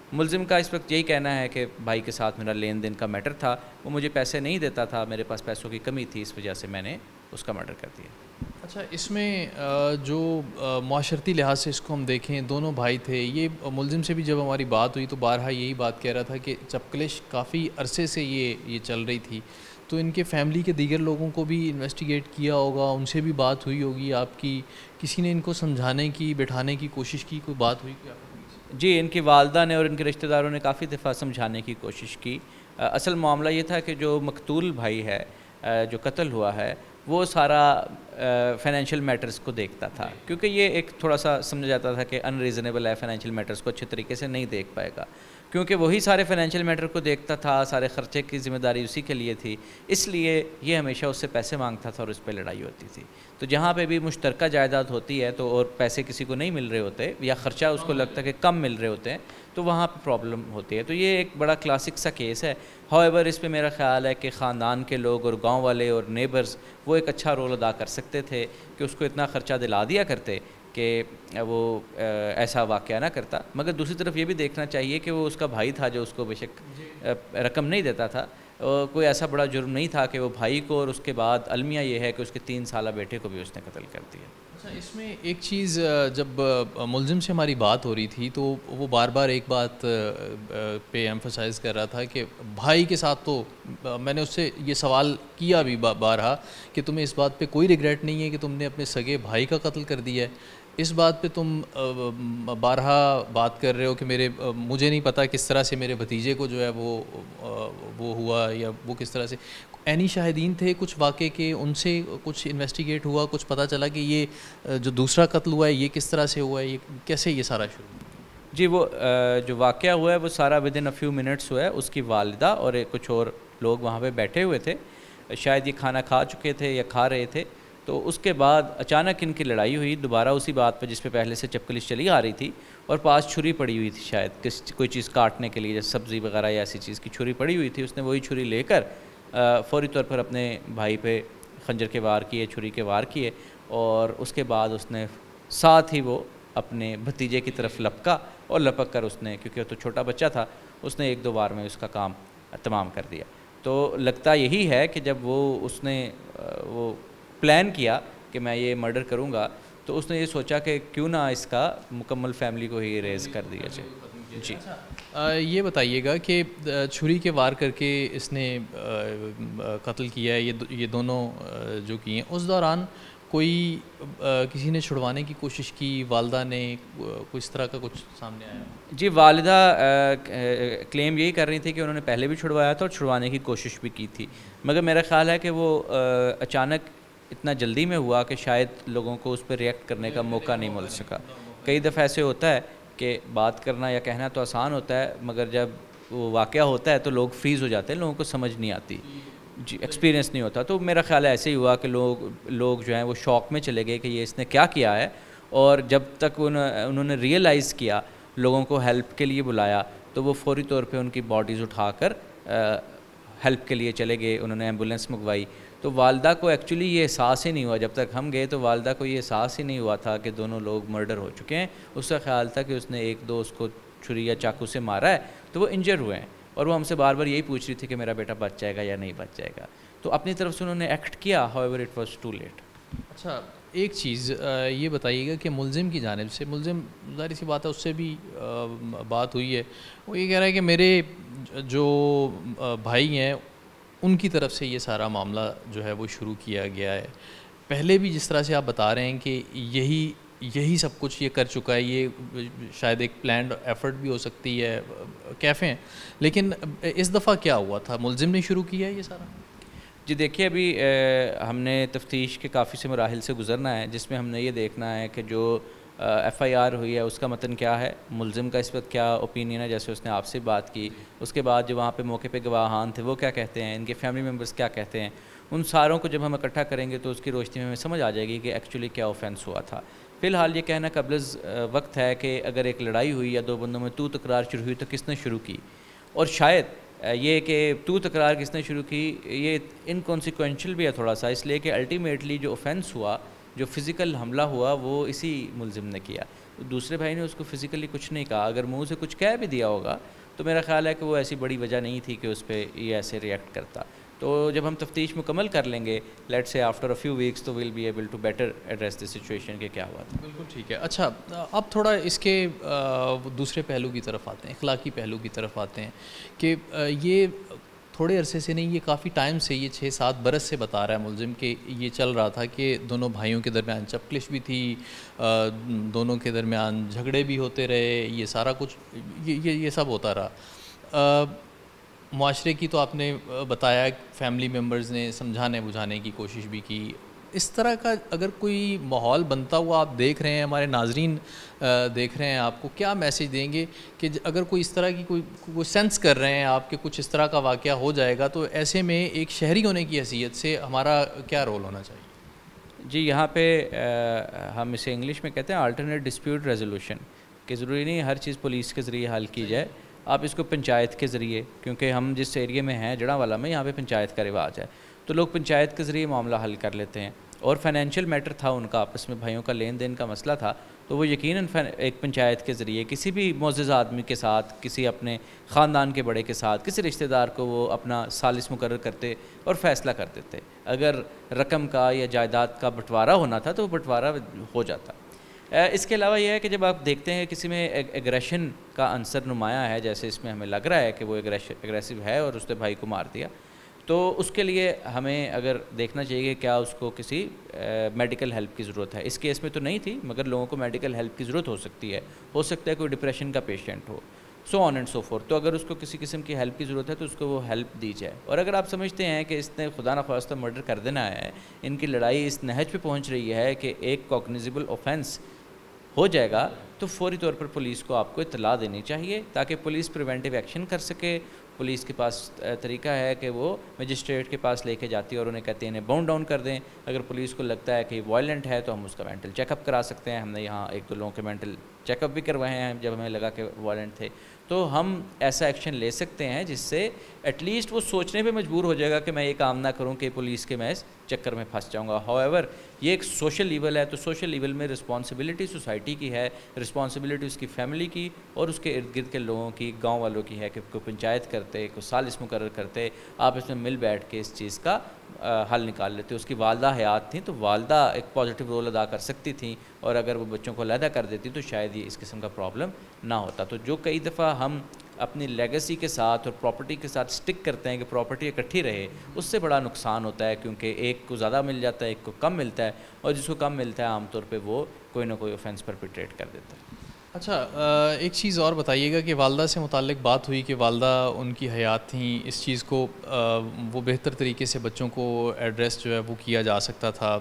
ملزم کا اس وقت یہی کہنا ہے کہ بھائی کے ساتھ میرا لین دین کا میٹر تھا, وہ مجھے پیسے نہیں دیتا تھا, میرے پاس پیسوں کی کمی تھی, اس وجہ سے میں نے اس کا مرڈر کر دیا. اچھا, اس میں جو معاشرتی لحاظ سے اس کو ہم دیکھیں, دونوں بھائی تھے. یہ ملزم سے بھی جب ہماری بات ہوئی تو بارہا یہی بات کہہ رہا تھا کہ چپکلش کافی عرصے سے یہ چل رہی تھی, تو ان کے فیملی کے دیگر لوگوں کو بھی انویسٹیگیٹ کیا ہوگا, ان سے بھی بات ہوئی ہوگی آپ کی, کسی نے ان کو سمجھانے کی, بٹھانے کی کوشش کی, کوئی بات ہوئی کیا؟ جی, ان کی والدہ نے اور ان کے رشتہ داروں نے کافی دفعہ سمجھانے کی کوشش کی. اصل معاملہ یہ تھا کہ جو مقتول بھائی ہے, جو قتل ہوا ہے, وہ سارا فائنینشیل میٹرز کو دیکھتا تھا, کیونکہ یہ ایک تھوڑا سا سمجھا جاتا تھا کہ ان ریزنیبل ہے, فائنینشیل میٹرز کو اچھے طریقے سے نہیں دیکھ پائے گا, کیونکہ وہی سارے فائنینشیل میٹر کو دیکھتا تھا, سارے خرچے کی ذمہ داری اسی کے لیے تھی, اس لیے یہ ہمیشہ اس سے پیسے مانگتا تھا اور اس پہ لڑائی ہوتی تھی. تو جہاں پہ بھی مشترکہ جائیداد ہوتی ہے تو اور پیسے کسی کو نہیں مل رہے ہوتے یا خرچہ اس کو لگتا ہے کہ کم مل رہے ہوتے ہیں, تو وہاں پہ پرابلم ہوتی ہے. تو یہ ایک بڑا کلاسک سا کیس ہے. ہاؤیور اس پہ میرا خیال ہے کہ خاندان کے لوگ اور گاؤں والے اور نیبرز وہ ایک اچھا رول ادا کر سکتے تھے کہ اس کو اتنا خرچہ دلا دیا کرتے کہ وہ ایسا واقعہ نہ کرتا. مگر دوسری طرف یہ بھی دیکھنا چاہیے کہ وہ اس کا بھائی تھا جو اس کو بے شک رقم نہیں دیتا تھا, کوئی ایسا بڑا جرم نہیں تھا کہ وہ بھائی کو, اور اس کے بعد المیہ یہ ہے کہ اس کے 3 سالہ بیٹے کو بھی اس نے قتل کر دیا. اچھا, اس میں ایک چیز, جب ملزم سے ہماری بات ہو رہی تھی تو وہ بار بار ایک بات پہ ایمفسائز کر رہا تھا کہ بھائی کے ساتھ, تو میں نے اس سے یہ سوال کیا بھی بارہا کہ تمہیں اس بات پہ کوئی ریگریٹ نہیں ہے کہ تم نے اپنے سگے بھائی کا قتل کر دیا ہے؟ اس بات پہ تم بارہا بات کر رہے ہو کہ مجھے نہیں پتا کس طرح سے میرے بھتیجے کو جو ہے وہ ہوا, یا وہ کس طرح سے. عینی شاہدین تھے کچھ واقعے کے, ان سے کچھ انویسٹیگیٹ ہوا, کچھ پتہ چلا کہ یہ جو دوسرا قتل ہوا ہے یہ کس طرح سے ہوا ہے, یہ کیسے یہ سارا شروع؟ جی, وہ جو واقعہ ہوا ہے وہ سارا ودن اے فیو منٹس ہوا ہے. اس کی والدہ اور کچھ اور لوگ وہاں پہ بیٹھے ہوئے تھے, شاید یہ کھانا کھا چکے تھے یا کھا رہے تھے, تو اس کے بعد اچانک ان کی لڑائی ہوئی دوبارہ اسی بات پہ جس پہ پہلے سے چپکلش چلی آ رہی تھی, اور پاس چھری پڑی ہوئی تھی, شاید کوئی چیز کاٹنے کے لیے, جیسے سبزی وغیرہ یا ایسی چیز کی چھری پڑی ہوئی تھی. اس نے وہی چھری لے کر فوری طور پر اپنے بھائی پہ خنجر کے وار کیے, چھری کے وار کیے, اور اس کے بعد اس نے ساتھ ہی وہ اپنے بھتیجے کی طرف لپکا, اور لپک کر اس نے, کیونکہ وہ تو چھوٹا بچہ تھا, اس نے 1-2 بار میں اس کا کام تمام کر دیا. تو لگتا یہی ہے کہ جب اس نے وہ پلان کیا کہ میں یہ مرڈر کروں گا, تو اس نے یہ سوچا کہ کیوں نہ اس کا مکمل فیملی کو ہی ریز کر دیا جائے. جی, یہ بتائیے گا کہ چھری کے وار کر کے اس نے قتل کیا ہے, یہ دونوں جو کیے ہیں, اس دوران کوئی کسی نے چھڑوانے کی کوشش کی, والدہ نے, کوئی اس طرح کا کچھ سامنے آیا؟ جی, والدہ کلیم یہی کر رہی تھی کہ انہوں نے پہلے بھی چھڑوایا تھا اور چھڑوانے کی کوشش بھی کی تھی, مگر میرا خیال ہے کہ وہ اچانک اتنا جلدی میں ہوا کہ شاید لوگوں کو اس پہ ریئیکٹ کرنے کا موقع نہیں مل سکا. کئی دفعہ ایسے ہوتا ہے کہ بات کرنا یا کہنا تو آسان ہوتا ہے, مگر جب وہ واقعہ ہوتا ہے تو لوگ فریز ہو جاتے ہیں, لوگوں کو سمجھ نہیں آتی, جی, ایکسپیرینس نہیں ہوتا. تو میرا خیال ہے ایسے ہی ہوا کہ لوگ جو ہیں وہ شوق میں چلے گئے کہ یہ اس نے کیا کیا ہے, اور جب تک انہوں نے ریئلائز کیا, لوگوں کو ہیلپ کے لیے بلایا, تو وہ فوری طور پہ ان کی باڈیز اٹھا کر ہیلپ کے لیے چلے گئے, انہوں نے ایمبولینس منگوائی. تو والدہ کو ایکچولی یہ احساس ہی نہیں ہوا, جب تک ہم گئے تو والدہ کو یہ احساس ہی نہیں ہوا تھا کہ دونوں لوگ مرڈر ہو چکے ہیں. اس کا خیال تھا کہ اس نے 1-2 اس کو چھری یا چاقو سے مارا ہے, تو وہ انجر ہوئے ہیں, اور وہ ہم سے بار بار یہی پوچھ رہی تھی کہ میرا بیٹا بچ جائے گا یا نہیں بچ جائے گا. تو اپنی طرف سے انہوں نے ایکٹ کیا, however it was too late. اچھا, ایک چیز یہ بتائیے گا کہ ملزم کی جانب سے, ملزم ظاہر سی بات ہے اس سے بھی بات ہوئی ہے, وہ یہ کہہ رہا ہے کہ میرے جو بھائی ہیں ان کی طرف سے یہ سارا معاملہ جو ہے وہ شروع کیا گیا ہے. پہلے بھی جس طرح سے آپ بتا رہے ہیں کہ یہی سب کچھ یہ کر چکا ہے, یہ شاید ایک پلانڈ ایفرٹ بھی ہو سکتی ہے, کیفے ہیں, لیکن اس دفعہ کیا ہوا تھا, ملزم نے شروع کیا ہے یہ سارا؟ جی دیکھیے, ابھی ہم نے تفتیش کے کافی سے مراحل سے گزرنا ہے, جس میں ہم نے یہ دیکھنا ہے کہ جو ایف آئی آر ہوئی ہے اس کا متن کیا ہے, ملزم کا اس وقت کیا اوپینین ہے, جیسے اس نے آپ سے بات کی, اس کے بعد جو وہاں پہ موقع پہ گواہان تھے وہ کیا کہتے ہیں, ان کے فیملی ممبرز کیا کہتے ہیں. ان ساروں کو جب ہم اکٹھا کریں گے تو اس کی روشنی میں ہمیں سمجھ آ جائے گی کہ ایکچولی کیا اوفینس ہوا تھا. فی الحال یہ کہنا قبل وقت ہے کہ اگر ایک لڑائی ہوئی یا 2 بندوں میں تو تکرار شروع ہوئی تو کس نے شروع کی, اور شاید یہ کہ تو تکرار کس نے شروع کی یہ انکانسیکوینشل بھی ہے تھوڑا سا, اس لیے کہ الٹیمیٹلی جو اوفینس ہوا, جو فزیکل حملہ ہوا, وہ اسی ملزم نے کیا. دوسرے بھائی نے اس کو فزیکلی کچھ نہیں کہا. اگر منہ سے کچھ کہہ بھی دیا ہوگا تو میرا خیال ہے کہ وہ ایسی بڑی وجہ نہیں تھی کہ اس پہ یہ ایسے ریئیکٹ کرتا. تو جب ہم تفتیش مکمل کر لیں گے لیٹ سے آفٹر اے فیو ویکس تو will be able to better address the situation کہ کیا ہوا تھا. بالکل ٹھیک ہے. اچھا اب تھوڑا اس کے دوسرے پہلو کی طرف آتے ہیں, اخلاقی پہلو کی طرف آتے ہیں کہ یہ تھوڑے عرصے سے نہیں, یہ کافی ٹائم سے, یہ 6-7 برس سے بتا رہا ہے ملزم کہ یہ چل رہا تھا کہ دونوں بھائیوں کے درمیان چپکلش بھی تھی, دونوں کے درمیان جھگڑے بھی ہوتے رہے, یہ سارا کچھ یہ سب ہوتا رہا. معاشرے کی تو آپ نے بتایا, فیملی ممبرز نے سمجھانے بجھانے کی کوشش بھی کی. اس طرح کا اگر کوئی ماحول بنتا ہوا آپ دیکھ رہے ہیں, ہمارے ناظرین دیکھ رہے ہیں, آپ کو کیا میسیج دیں گے کہ اگر کوئی اس طرح کی کوئی سینس کر رہے ہیں آپ کہ کچھ اس طرح کا واقعہ ہو جائے گا, تو ایسے میں ایک شہری ہونے کی حیثیت سے ہمارا کیا رول ہونا چاہیے؟ جی یہاں پہ ہم اسے انگلش میں کہتے ہیں آلٹرنیٹ ڈسپیوٹ ریزولوشن, کہ ضروری نہیں ہر چیز پولیس کے ذریعے حل کی جائے, آپ اس کو پنچایت کے ذریعے, کیونکہ ہم جس ایریے میں ہیں جڑاوالا میں, یہاں پہ پنچایت کا رواج ہے, تو لوگ پنچایت کے ذریعے معاملہ حل کر لیتے ہیں. اور فائنینشیل میٹر تھا ان کا, آپس میں بھائیوں کا لین دین کا مسئلہ تھا, تو وہ یقیناً ایک پنچایت کے ذریعے کسی بھی معزز آدمی کے ساتھ, کسی اپنے خاندان کے بڑے کے ساتھ, کسی رشتہ دار کو وہ اپنا ثالث مقرر کرتے اور فیصلہ کر دیتے. اگر رقم کا یا جائیداد کا بٹوارہ ہونا تھا تو وہ بٹوارہ ہو جاتا. اس کے علاوہ یہ ہے کہ جب آپ دیکھتے ہیں کسی میں ایگریشن کا عنصر نمایاں ہے, جیسے اس میں ہمیں لگ رہا ہے کہ وہ ایگریسو ہے اور اس نے بھائی کو مار دیا, تو اس کے لیے ہمیں اگر دیکھنا چاہیے کہ کیا اس کو کسی میڈیکل ہیلپ کی ضرورت ہے. اس کیس میں تو نہیں تھی, مگر لوگوں کو میڈیکل ہیلپ کی ضرورت ہو سکتی ہے, ہو سکتا ہے کوئی ڈپریشن کا پیشنٹ ہو, so on and so forth. تو اگر اس کو کسی قسم کی ہیلپ کی ضرورت ہے تو اس کو وہ ہیلپ دی جائے. اور اگر آپ سمجھتے ہیں کہ اس نے خدا نخواستہ مرڈر کر دینا ہے, ان کی لڑائی اس نہج پہ پہنچ رہی ہے کہ ایک کوگنیزیبل آفینس ہو جائے گا, تو فوری طور پر پولیس کو آپ کو اطلاع دینی چاہیے تاکہ پولیس پریونٹیو ایکشن کر سکے. پولیس کے پاس طریقہ ہے کہ وہ مجسٹریٹ کے پاس لے کے جاتی ہے اور انہیں کہتے ہیں انہیں باؤنڈ ڈاؤن کر دیں. اگر پولیس کو لگتا ہے کہ یہ وائلنٹ ہے تو ہم اس کا مینٹل چیک اپ کرا سکتے ہیں. ہم نے یہاں 1-2 لوگوں کے مینٹل چیک اپ بھی کروائے ہیں جب ہمیں لگا کہ وائلنٹ تھے, تو ہم ایسا ایکشن لے سکتے ہیں جس سے ایٹ لیسٹ وہ سوچنے پہ مجبور ہو جائے گا کہ میں یہ کام نہ کروں کہ پولیس کے میں اس چکر میں پھنس جاؤں گا. ہاؤ ایور یہ ایک سوشل ایول ہے, تو سوشل ایول میں رسپانسبلٹی سوسائٹی کی ہے, رسپانسبلٹی اس کی فیملی کی اور اس کے ارد گرد کے لوگوں کی, گاؤں والوں کی ہے کہ کوئی پنچایت کرتے, کوئی ثالث مقرر کرتے, آپ اس میں مل بیٹھ کے اس چیز کا حل نکال لیتے. اس کی والدہ حیات تھیں تو والدہ ایک پازیٹیو رول ادا کر سکتی تھیں, اور اگر وہ بچوں کو علیحدہ کر دیتی تو شاید یہ اس قسم کا پرابلم نہ ہوتا. تو جو کئی دفعہ ہم اپنی لیگیسی کے ساتھ اور پراپرٹی کے ساتھ سٹک کرتے ہیں کہ پراپرٹی اکٹھی رہے, اس سے بڑا نقصان ہوتا ہے, کیونکہ ایک کو زیادہ مل جاتا ہے, ایک کو کم ملتا ہے, اور جس کو کم ملتا ہے عام طور پہ وہ کوئی نہ کوئی اوفینس پرپیٹریٹ کر دیتا ہے. اچھا ایک چیز اور بتائیے گا کہ والدہ سے متعلق بات ہوئی کہ والدہ ان کی حیات تھیں, اس چیز کو وہ بہتر طریقے سے بچوں کو ایڈریس جو ہے وہ کیا جا سکتا تھا.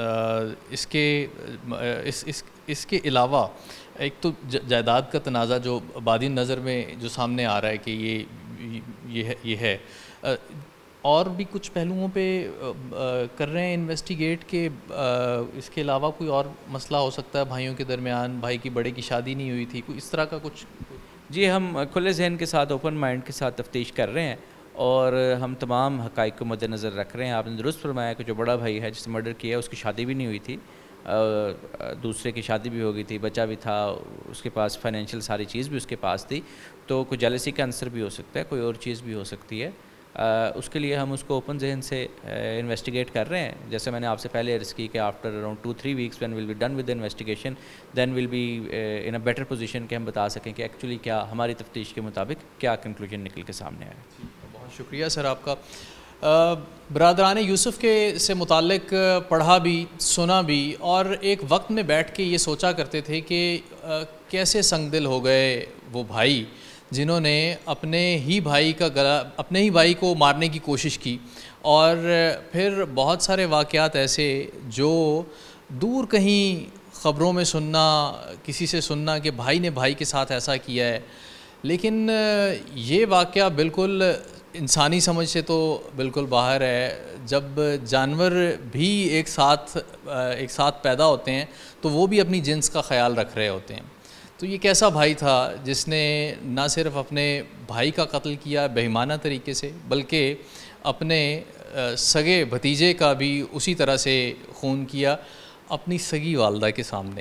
اس کے علاوہ ایک تو جائیداد کا تنازع جو بادی نظر میں جو سامنے آ رہا ہے کہ یہ ہے, اور بھی کچھ پہلوؤں پہ کر رہے ہیں انویسٹیگیٹ کہ اس کے علاوہ کوئی اور مسئلہ ہو سکتا ہے بھائیوں کے درمیان, بھائی کی بڑے کی شادی نہیں ہوئی تھی, کوئی اس طرح کا کچھ؟ جی ہم کھلے ذہن کے ساتھ, اوپن مائنڈ کے ساتھ تفتیش کر رہے ہیں, اور ہم تمام حقائق کو مد نظر رکھ رہے ہیں. آپ نے درست فرمایا کہ جو بڑا بھائی ہے جس نے مرڈر کیا اس کی شادی بھی نہیں ہوئی تھی, دوسرے کی شادی بھی ہو گئی تھی, بچہ بھی تھا, اس کے پاس فائنینشیل ساری چیز بھی اس کے پاس تھی, تو کوئی جیلسی کا عنصر بھی ہو سکتا ہے, کوئی اور چیز بھی ہو سکتی ہے. اس کے لیے ہم اس کو اوپن ذہن سے انویسٹیگیٹ کر رہے ہیں. جیسے میں نے آپ سے پہلے عرض کی کہ after around 2-3 weeks when will be done with the investigation then will be in a better position کہ ہم بتا سکیں کہ ایکچولی کیا ہماری تفتیش کے مطابق کیا کنکلوژن نکل کے سامنے آیا. بہت شکریہ سر آپ کا. برادران یوسف کے سے متعلق پڑھا بھی, سنا بھی, اور ایک وقت میں بیٹھ کے یہ سوچا کرتے تھے کہ کیسے سنگ دل ہو گئے وہ بھائی جنہوں نے اپنے ہی بھائی کو مارنے کی کوشش کی, اور پھر بہت سارے واقعات ایسے جو دور کہیں خبروں میں سننا, کسی سے سننا کہ بھائی نے بھائی کے ساتھ ایسا کیا ہے, لیکن یہ واقعہ بالکل انسانی سمجھ سے تو بالکل باہر ہے. جب جانور بھی ایک ساتھ پیدا ہوتے ہیں تو وہ بھی اپنی جنس کا خیال رکھ رہے ہوتے ہیں. تو یہ کیسا بھائی تھا جس نے نہ صرف اپنے بھائی کا قتل کیا بے ایمانہ طریقے سے, بلکہ اپنے سگے بھتیجے کا بھی اسی طرح سے خون کیا اپنی سگی والدہ کے سامنے.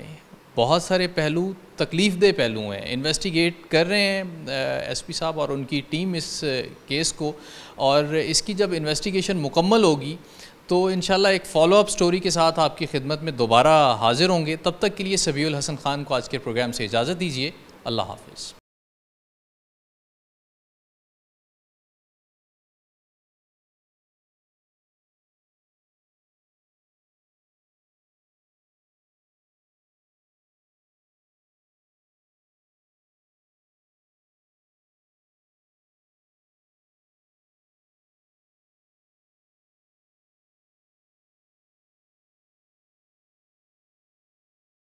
بہت سارے پہلو تکلیف دہ پہلو ہیں. انویسٹیگیٹ کر رہے ہیں ایس پی صاحب اور ان کی ٹیم اس کیس کو, اور اس کی جب انویسٹیگیشن مکمل ہوگی تو انشاءاللہ ایک فالو اپ سٹوری کے ساتھ آپ کی خدمت میں دوبارہ حاضر ہوں گے. تب تک کے لیے سبیح الحسن خان کو آج کے پروگرام سے اجازت دیجیے. اللہ حافظ.